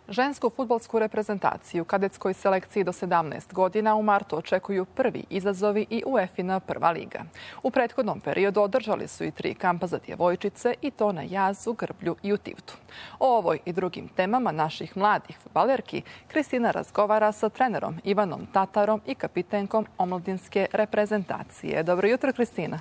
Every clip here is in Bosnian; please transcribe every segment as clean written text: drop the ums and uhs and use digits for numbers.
Žensku fudbalsku reprezentaciju u kadetskoj selekciji do 17 godina u martu očekuju prvi izazovi i UEFA-ina prva liga. U prethodnom periodu održali su i 3 kampa za djevojčice i to na Jazu, Grblju i u Tivtu. O ovoj i drugim temama naših mladih fudbalerki Kristina razgovara sa trenerom Ivanom Tatarom i kapitenkom omladinske reprezentacije. Dobro jutro, Kristina.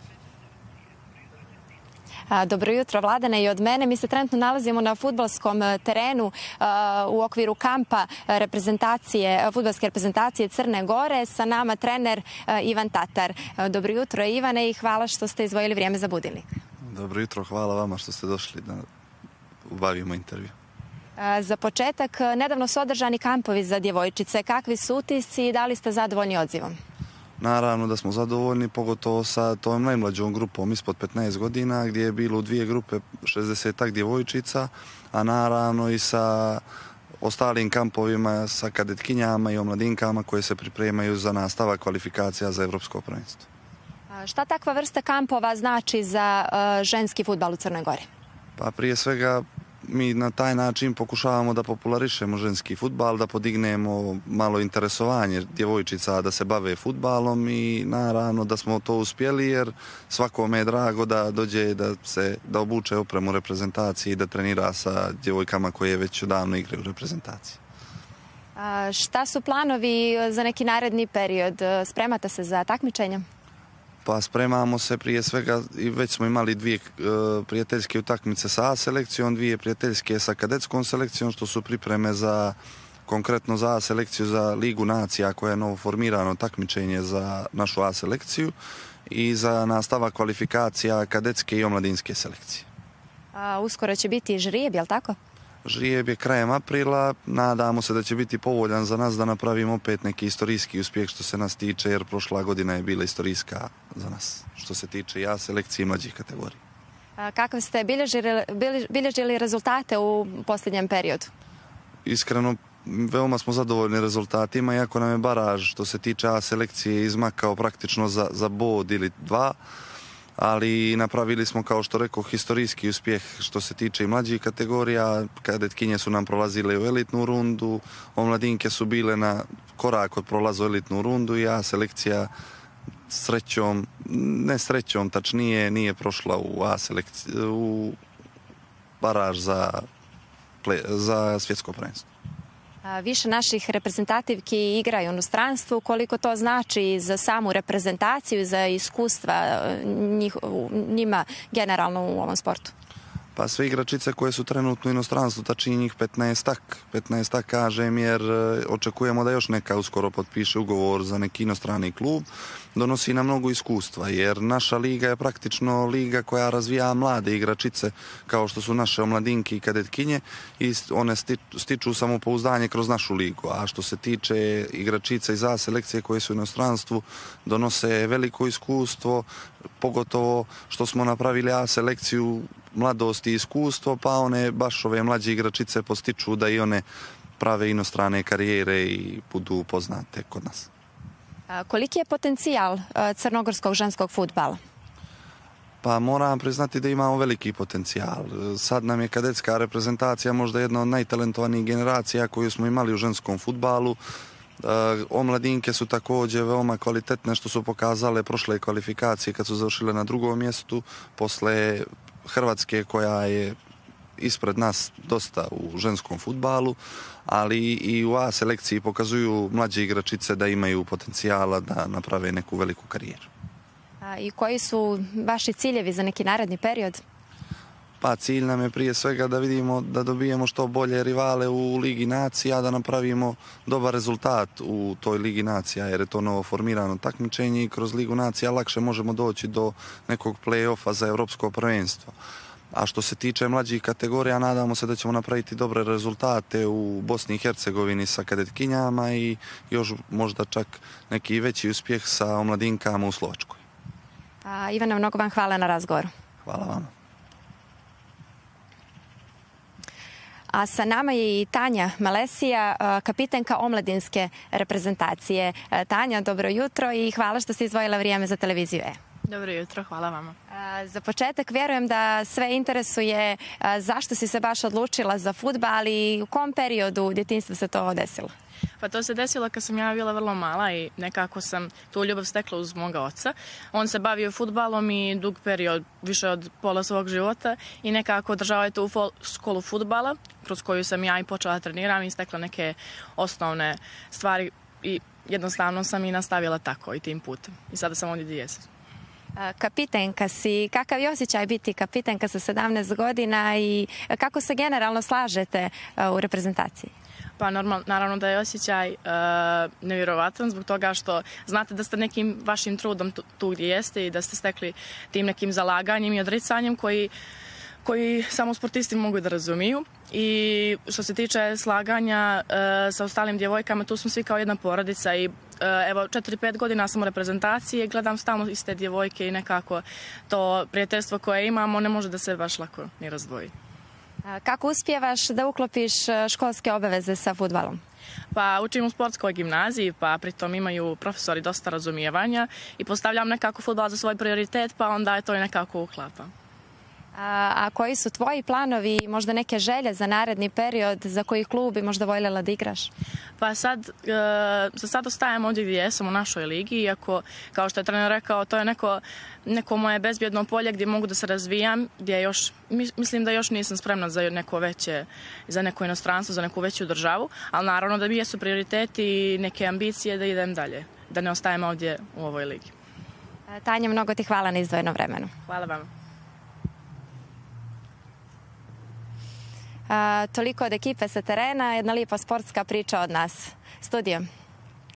Dobro jutro, Vladane, i od mene. Mi se trenutno nalazimo na fudbalskom terenu u okviru kampa fudbalske reprezentacije Crne Gore. Sa nama trener Ivan Tatar. Dobro jutro, Ivane, i hvala što ste izdvojili vrijeme za Budilnik. Dobro jutro, hvala vama što ste došli da obavimo intervju. Za početak, nedavno su održani kampovi za djevojčice. Kakvi su utisci i da li ste zadovoljni odzivom? Naravno da smo zadovoljni, pogotovo sa tom najmlađom grupom ispod 15 godina, gdje je bilo u 2 grupe 60-ak djevojčica, a naravno i sa ostalim kampovima sa kadetkinjama i omladinkama koje se pripremaju za nastavak kvalifikacija za Evropsko prvenstvo. Šta takva vrsta kampova znači za ženski fudbal u Crnoj Gori? Pa prije svega mi na taj način pokušavamo da popularišemo ženski fudbal, da podignemo malo interesovanje djevojčica da se bave fudbalom i naravno da smo to uspjeli jer svakome je drago da dođe da obuče opremu reprezentaciji i da trenira sa djevojkama koje već odavno igraju u reprezentaciji. Šta su planovi za neki naredni period? Spremate se za takmičenje? Pa spremamo se prije svega i već smo imali 2 prijateljske utakmice sa A selekcijom, 2 prijateljske sa kadetskom selekcijom, što su pripreme konkretno za A selekciju za Ligu nacija koja je novo formirano takmičenje za našu A selekciju i za nastavak kvalifikacija kadetske i omladinske selekcije. Uskoro će biti žrijeb, je li tako? Žrijeb je krajem aprila, nadamo se da će biti povoljan za nas da napravimo opet neki istorijski uspjeh što se nas tiče, jer prošla godina je bila istorijska za nas, što se tiče i A selekcije i mlađih kategorija. Kakve ste bilježili rezultate u posljednjem periodu? Iskreno, veoma smo zadovoljni rezultatima, iako nam je baraž što se tiče A selekcije izmakao praktično za bod ili 2, ali napravili smo, kao što rekao, historijski uspjeh što se tiče i mlađih kategorija. Kadetkinje su nam prolazile u elitnu rundu, omladinke su bile na korak od prolaza u elitnu rundu i A selekcija srećom, ne srećom, tačnije nije prošla u baraž za svjetsko prvenstvo. Više naših reprezentativki igraju u inostranstvu. Koliko to znači za samu reprezentaciju i za iskustva njima generalno u ovom sportu? Pa sve igračice koje su trenutno u inostranstvu, tačnije njih 15-ak kažem, jer očekujemo da još neka uskoro potpiše ugovor za neki inostrani klub, donosi nam mnogo iskustva, jer naša liga je praktično liga koja razvija mlade igračice kao što su naše omladinke i kadetkinje i one stiču samopouzdanje kroz našu ligu, a što se tiče igračica iz A selekcije koje su u inostranstvu, donose veliko iskustvo, pogotovo što smo napravili A selekciju mladost i iskustvo, pa one baš ove mlađe igračice postiču da i one prave inostrane karijere i budu poznate kod nas. Koliki je potencijal crnogorskog ženskog fudbala? Pa moram priznati da imamo veliki potencijal. Sad nam je kadetska reprezentacija možda jedna od najtalentovanijih generacija koju smo imali u ženskom fudbalu. Omladinke su također veoma kvalitetne što su pokazale prošle kvalifikacije kad su završile na 2. mjestu posle Hrvatske koja je ispred nas dosta u ženskom fudbalu, ali i u A selekciji pokazuju mlađe igračice da imaju potencijala da naprave neku veliku karijeru. I koji su vaši ciljevi za neki naredni period? Pa cilj nam je prije svega da vidimo da dobijemo što bolje rivale u Ligi nacija, da napravimo dobar rezultat u toj Ligi nacija, jer je to novo formirano takmičenje i kroz Ligu nacija lakše možemo doći do nekog play-offa za Evropsko prvenstvo. A što se tiče mlađih kategorija, nadamo se da ćemo napraviti dobre rezultate u Bosni i Hercegovini sa kadetkinjama i još možda čak neki veći uspjeh sa omladinkama u Slovačkoj. Ivana, mnogo vam hvala na razgovoru. Hvala vama. A sa nama je i Tanja Malesija, kapitenka omladinske reprezentacije. Tanja, dobro jutro i hvala što ste izdvojila vrijeme za televiziju E. Dobro jutro, hvala vama. Za početak vjerujem da sve interesuje zašto si se baš odlučila za fudbal, ali u kom periodu djetinjstva se to desilo? Pa to se desilo kad sam ja bila vrlo mala i nekako sam tu ljubav stekla uz moga oca. On se bavio fudbalom i dug period, više od pola svog života, i nekako održavao je tu školu fudbala kroz koju sam ja i počela treniram i stekla neke osnovne stvari i jednostavno sam i nastavila tako i tim putem. I sada sam ovdje gdje jesam. Kapitenka si. Kakav je osjećaj biti kapitenka sa 17 godina i kako se generalno slažete u reprezentaciji? Pa naravno da je osjećaj nevjerovatan zbog toga što znate da ste nekim vašim trudom tu gdje jeste i da ste stekli tim nekim zalaganjem i odricanjem koji samo sportisti mogu da razumiju. I što se tiče slaganja sa ostalim djevojkama, tu smo svi kao jedna porodica i evo 4-5 godina sam u reprezentaciji i gledam stalno iste djevojke i nekako to prijateljstvo koje imamo ne može da se baš lako ni razdvoji. Kako uspijevaš da uklopiš školske obaveze sa fudbalom? Pa učim u sportskoj gimnaziji, pa pritom imaju profesori dosta razumijevanja i postavljam nekako fudbal za svoj prioritet, pa onda je to i nekako uklapa. A koji su tvoji planovi i možda neke želje za naredni period za koji klub bi možda voljela da igraš? Pa sad ostajem ovdje gdje jesam u našoj ligi, iako, kao što je trener rekao, to je neko moje bezbjedno polje gdje mogu da se razvijam, gdje još, mislim da još nisam spremna za neko veće, za neko inostranstvo, za neku veću državu, ali naravno da mi jesu prioriteti i neke ambicije da idem dalje, da ne ostajem ovdje u ovoj ligi. Tanja, mnogo ti hvala na izdvojenom vremenu. Hvala vam. Toliko od ekipe sa terena, jedna lijepa sportska priča od nas. Studio.